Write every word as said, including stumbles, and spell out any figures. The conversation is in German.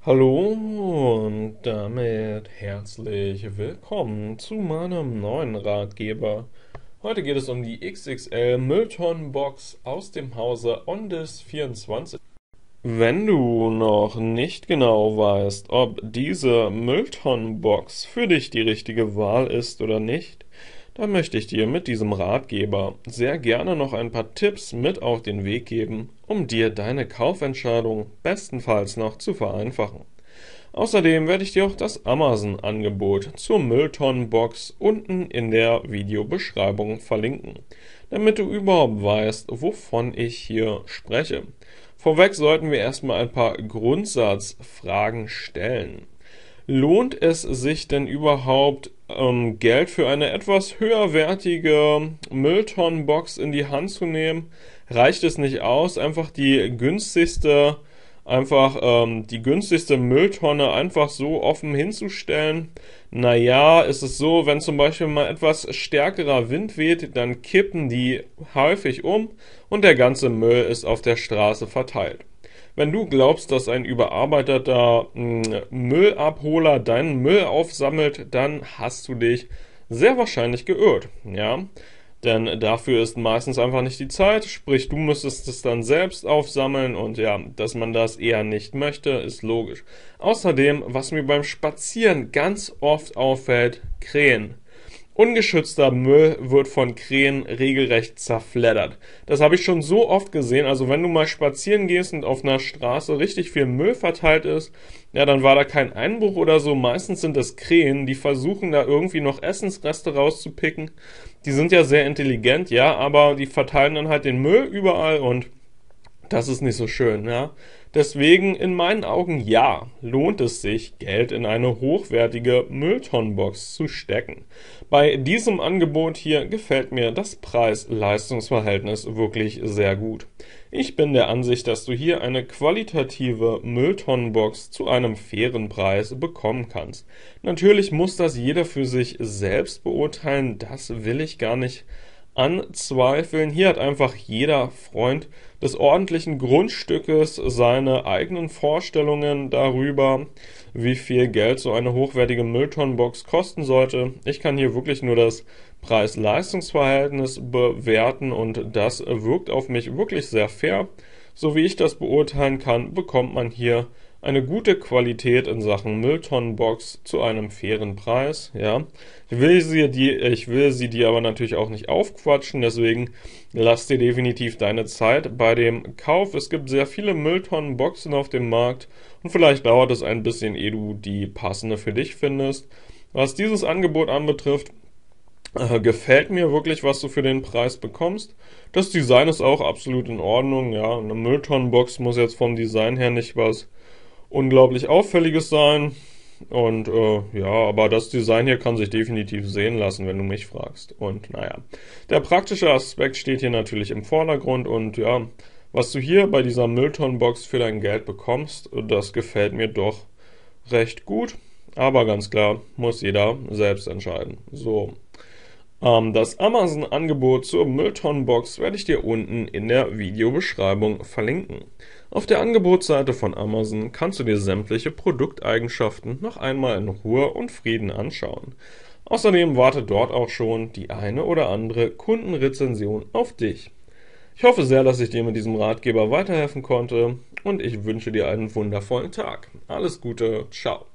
Hallo und damit herzlich willkommen zu meinem neuen Ratgeber. Heute geht es um die X X L Mülltonnenbox aus dem Hause Ondes vierundzwanzig. Wenn du noch nicht genau weißt, ob diese Mülltonnenbox für dich die richtige Wahl ist oder nicht, dann möchte ich dir mit diesem Ratgeber sehr gerne noch ein paar Tipps mit auf den Weg geben, um dir deine Kaufentscheidung bestenfalls noch zu vereinfachen. Außerdem werde ich dir auch das Amazon-Angebot zur Mülltonnenbox unten in der Videobeschreibung verlinken, damit du überhaupt weißt, wovon ich hier spreche. Vorweg sollten wir erstmal ein paar Grundsatzfragen stellen. Lohnt es sich denn überhaupt, ähm, Geld für eine etwas höherwertige Mülltonnenbox in die Hand zu nehmen? Reicht es nicht aus, einfach die günstigste, einfach ähm, die günstigste Mülltonne einfach so offen hinzustellen? Naja, ist es so, wenn zum Beispiel mal etwas stärkerer Wind weht, dann kippen die häufig um und der ganze Müll ist auf der Straße verteilt. Wenn du glaubst, dass ein überarbeiteter mh, Müllabholer deinen Müll aufsammelt, dann hast du dich sehr wahrscheinlich geirrt, ja. Denn dafür ist meistens einfach nicht die Zeit, sprich du müsstest es dann selbst aufsammeln und ja, dass man das eher nicht möchte, ist logisch. Außerdem, was mir beim Spazieren ganz oft auffällt, Krähen. Ungeschützter Müll wird von Krähen regelrecht zerfleddert. Das habe ich schon so oft gesehen. Also wenn du mal spazieren gehst und auf einer Straße richtig viel Müll verteilt ist, ja, dann war da kein Einbruch oder so. Meistens sind es Krähen, die versuchen da irgendwie noch Essensreste rauszupicken. Die sind ja sehr intelligent, ja, aber die verteilen dann halt den Müll überall und das ist nicht so schön, ja. Deswegen in meinen Augen ja, lohnt es sich, Geld in eine hochwertige Mülltonnenbox zu stecken. Bei diesem Angebot hier gefällt mir das Preis-Leistungs-Verhältnis wirklich sehr gut. Ich bin der Ansicht, dass du hier eine qualitative Mülltonnenbox zu einem fairen Preis bekommen kannst. Natürlich muss das jeder für sich selbst beurteilen, das will ich gar nicht anzweifeln. Hier hat einfach jeder Freund des ordentlichen Grundstückes seine eigenen Vorstellungen darüber, wie viel Geld so eine hochwertige Mülltonnenbox kosten sollte. Ich kann hier wirklich nur das Preis-Leistungs-Verhältnis bewerten und das wirkt auf mich wirklich sehr fair. So wie ich das beurteilen kann, bekommt man hier eine gute Qualität in Sachen Mülltonnenbox zu einem fairen Preis, ja. Ich will sie, die, ich will sie dir aber natürlich auch nicht aufquatschen, deswegen lass dir definitiv deine Zeit bei dem Kauf. Es gibt sehr viele Mülltonnenboxen auf dem Markt und vielleicht dauert es ein bisschen, ehe du die passende für dich findest. Was dieses Angebot anbetrifft, äh, gefällt mir wirklich, was du für den Preis bekommst. Das Design ist auch absolut in Ordnung, ja. Eine Mülltonnenbox muss jetzt vom Design her nicht was unglaublich Auffälliges sein. Und äh, ja, aber das Design hier kann sich definitiv sehen lassen, wenn du mich fragst. Und naja, der praktische Aspekt steht hier natürlich im Vordergrund. Und ja, was du hier bei dieser Mülltonnenbox für dein Geld bekommst, das gefällt mir doch recht gut. Aber ganz klar, muss jeder selbst entscheiden. So. Ähm, das Amazon-Angebot zur Mülltonnenbox werde ich dir unten in der Videobeschreibung verlinken. Auf der Angebotsseite von Amazon kannst du dir sämtliche Produkteigenschaften noch einmal in Ruhe und Frieden anschauen. Außerdem wartet dort auch schon die eine oder andere Kundenrezension auf dich. Ich hoffe sehr, dass ich dir mit diesem Ratgeber weiterhelfen konnte und ich wünsche dir einen wundervollen Tag. Alles Gute, ciao.